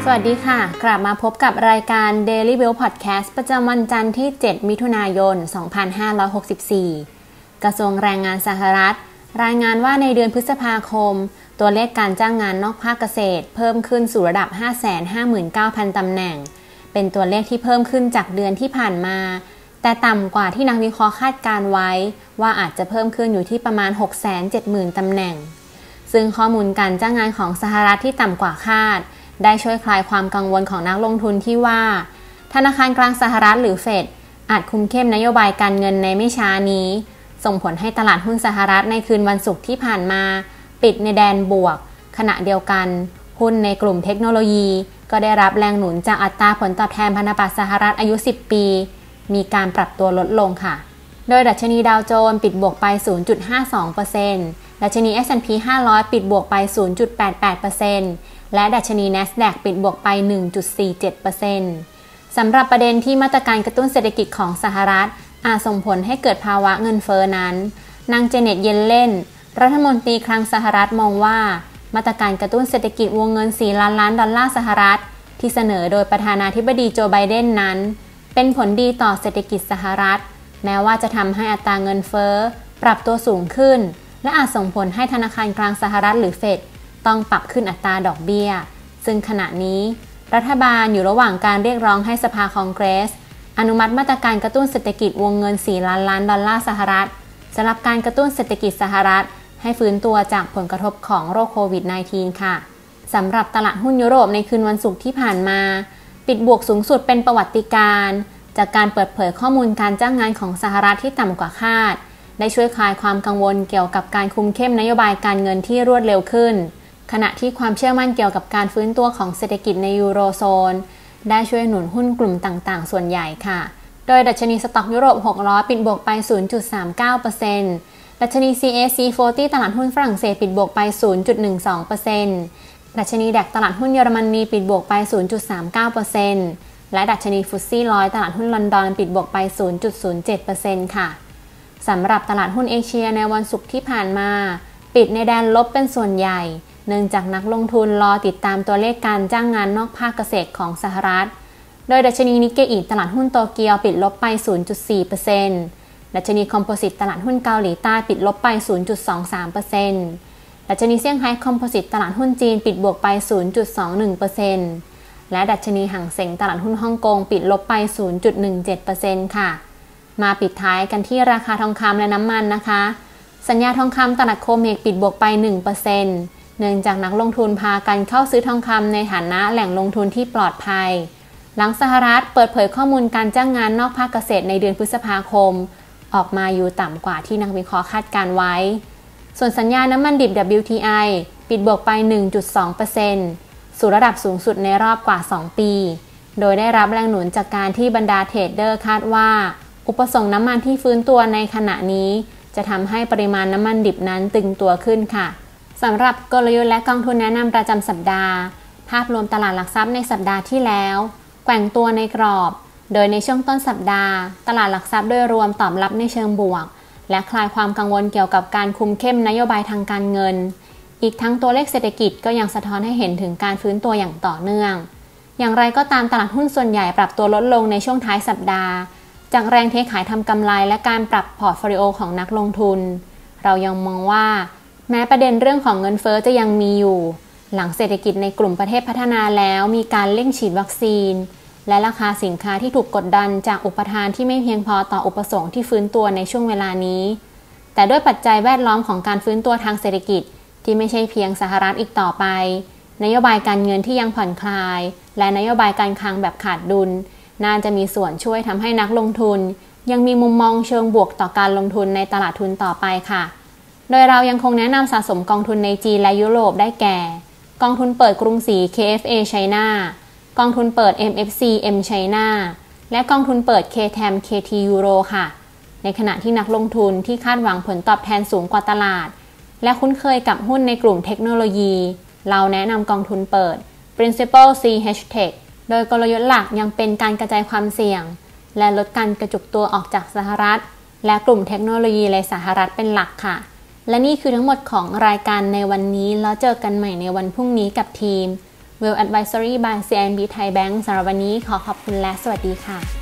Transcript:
วัสดีค่ะกลับมาพบกับรายการ Daily Wheel Podcast ประจำวันจันทร์ที่ 7 มิถุนายน 2564 กระทรวงแรงงานสหรัฐรายงานว่าในเดือนพฤษภาคมตัวเลขการจ้างงานนอกภาคเกษตรเพิ่มขึ้นสู่ระดับ 559,000 ตำแหน่งเป็นตัวเลขที่เพิ่มขึ้นจากเดือนที่ผ่านมาแต่ต่ำกว่าที่นักวิเคราะห์คาดการไว้ว่าอาจจะเพิ่มขึ้นอยู่ที่ประมาณ 670,000 ตำแหน่งซึ่งข้อมูลการจ้างงานของสหรัฐที่ต่ำกว่าคาดได้ช่วยคลายความกังวลของนักลงทุนที่ว่าธนาคารกลางสหรัฐหรือเฟดอาจคุมเข้มนโยบายการเงินในไม่ช้านี้ส่งผลให้ตลาดหุ้นสหรัฐในคืนวันศุกร์ที่ผ่านมาปิดในแดนบวกขณะเดียวกันหุ้นในกลุ่มเทคโนโลยีก็ได้รับแรงหนุนจากอัตราผลตอบแทนพันธบัตรสหรัฐอายุ 10 ปีมีการปรับตัวลดลงค่ะโดยดัชนีดาวโจนส์ปิดบวกไป 0.52% ดัชนี S&P 500 ปิดบวกไป 0.88%และดัชนี NASDAQ ปิดบวกไป 1.47% สำหรับประเด็นที่มาตรการกระตุ้นเศรษฐกิจของสหรัฐอาจส่งผลให้เกิดภาวะเงินเฟ้อนั้นนางเจเน็ตเยลเลนรัฐมนตรีคลังสหรัฐมองว่ามาตรการกระตุ้นเศรษฐกิจวงเงิน 4 ล้านล้านดอลลาร์สหรัฐที่เสนอโดยประธานาธิบดีโจไบเดนนั้นเป็นผลดีต่อเศรษฐกิจสหรัฐแม้ว่าจะทำให้อัตราเงินเฟ้อปรับตัวสูงขึ้นและอาจส่งผลให้ธนาคารกลางสหรัฐหรือเฟดต้องปรับขึ้นอัตราดอกเบี้ยซึ่งขณะนี้รัฐบาลอยู่ระหว่างการเรียกร้องให้สภาคองเกรสอนุมัติมาตรการกระตุ้นเศรษฐกิจวงเงิน 4 ล้านล้านดอลลาร์สหรัฐสำหรับการกระตุ้นเศรษฐกิจสหรัฐให้ฟื้นตัวจากผลกระทบของโรคโควิด -19 ค่ะสำหรับตลาดหุ้นยุโรปในคืนวันศุกร์ที่ผ่านมาปิดบวกสูงสุดเป็นประวัติการณ์จากการเปิดเผยข้อมูลการจ้างงานของสหรัฐที่ต่ำกว่าคาดได้ช่วยคลายความกังวลเกี่ยวกับการคุมเข้มนโยบายการเงินที่รวดเร็วขึ้นขณะที่ความเชื่อมั่นเกี่ยวกับการฟื้นตัวของเศรษฐกิจในยูโรโซนได้ช่วยหนุนหุ้นกลุ่มต่างๆส่วนใหญ่ค่ะโดยดัชนีสต็อกยุโรป600ปิดบวกไป 0.39% ดัชนี CAC 40 ตลาดหุ้นฝรั่งเศสปิดบวกไป 0.12% ดัชนีแดกตลาดหุ้นเยอรมนีปิดบวกไป 0.39% และดัชนีฟุตซี่100ตลาดหุ้นลอนดอนปิดบวกไป 0.07% ค่ะสำหรับตลาดหุ้นเอเชียในวันศุกร์ที่ผ่านมาปิดในแดนลบเป็นส่วนใหญ่เนื่องจากนักลงทุนรอติดตามตัวเลขการจ้างงานนอกภาคเกษตรของสหรัฐโดยดัชนีนิกเกอิตลาดหุ้นโตเกียวปิดลบไป 0.4% ดัชนีคอมโพสิตตลาดหุ้นเกาหลีใต้ปิดลบไป 0.23% ดัชนีเซี่ยงไฮ้คอมโพสิตตลาดหุ้นจีนปิดบวกไป 0.21% และดัชนีหั่งเส็งตลาดหุ้นฮ่องกงปิดลบไป 0.17% ค่ะมาปิดท้ายกันที่ราคาทองคำและน้ำมันนะคะสัญญาทองคำตลาดโคเมกปิดบวกไป 1% เนื่องจากนักลงทุนพากันเข้าซื้อทองคำในฐานะแหล่งลงทุนที่ปลอดภัยหลังสหรัฐเปิดเผยข้อมูลการจ้างงานนอกภาคเกษตรในเดือนพฤษภาคมออกมาอยู่ต่ำกว่าที่นักวิเคราะห์คาดการไว้ส่วนสัญญาน้ำมันดิบ WTI ปิดบวกไป 1.2% สู่ระดับสูงสุดในรอบกว่า 2 ปีโดยได้รับแรงหนุนจากการที่บรรดาเทรดเดอร์คาดว่าอุปสงค์น้ำมันที่ฟื้นตัวในขณะนี้จะทำให้ปริมาณน้ำมันดิบนั้นตึงตัวขึ้นค่ะสำหรับกลยุทธ์และกองทุนแนะนำประจำสัปดาห์ภาพรวมตลาดหลักทรัพย์ในสัปดาห์ที่แล้วแกว่งตัวในกรอบโดยในช่วงต้นสัปดาห์ตลาดหลักทรัพย์โดยรวมตอบรับในเชิงบวกและคลายความกังวลเกี่ยวกับการคุมเข้มนโยบายทางการเงินอีกทั้งตัวเลขเศรษฐกิจก็ยังสะท้อนให้เห็นถึงการฟื้นตัวอย่างต่อเนื่องอย่างไรก็ตามตลาดหุ้นส่วนใหญ่ปรับตัวลดลงในช่วงท้ายสัปดาห์จากแรงเทขายทำกำไรและการปรับพอร์ตโฟลิโอของนักลงทุนเรายังมองว่าแม้ประเด็นเรื่องของเงินเฟ้อจะยังมีอยู่หลังเศรษฐกิจในกลุ่มประเทศพัฒนาแล้วมีการเร่งฉีดวัคซีนและราคาสินค้าที่ถูกกดดันจากอุปทานที่ไม่เพียงพอต่ออุปสงค์ที่ฟื้นตัวในช่วงเวลานี้แต่ด้วยปัจจัยแวดล้อมของการฟื้นตัวทางเศรษฐกิจที่ไม่ใช่เพียงสหรัฐอีกต่อไปนโยบายการเงินที่ยังผ่อนคลายและนโยบายการคลังแบบขาดดุลน่าจะมีส่วนช่วยทำให้นักลงทุนยังมีมุมมองเชิงบวกต่อการลงทุนในตลาดทุนต่อไปค่ะโดยเรายังคงแนะนำสะสมกองทุนในจีนและยุโรปได้แก่กองทุนเปิดกรุงศรี KFA China กองทุนเปิด MFC M China และกองทุนเปิด KTAM KT Euro ค่ะในขณะที่นักลงทุนที่คาดหวังผลตอบแทนสูงกว่าตลาดและคุ้นเคยกับหุ้นในกลุ่มเทคโนโลยีเราแนะนำกองทุนเปิด Principal CH Tech โดยกลยุทธ์หลักยังเป็นการกระจายความเสี่ยงและลดการกระจุกตัวออกจากสหรัฐและกลุ่มเทคโนโลยีในสหรัฐเป็นหลักค่ะและนี่คือทั้งหมดของรายการในวันนี้แล้วเจอกันใหม่ในวันพรุ่งนี้กับทีม Well Advisory by CIMB Thai Bank สำหรับวันนี้ขอขอบคุณและสวัสดีค่ะ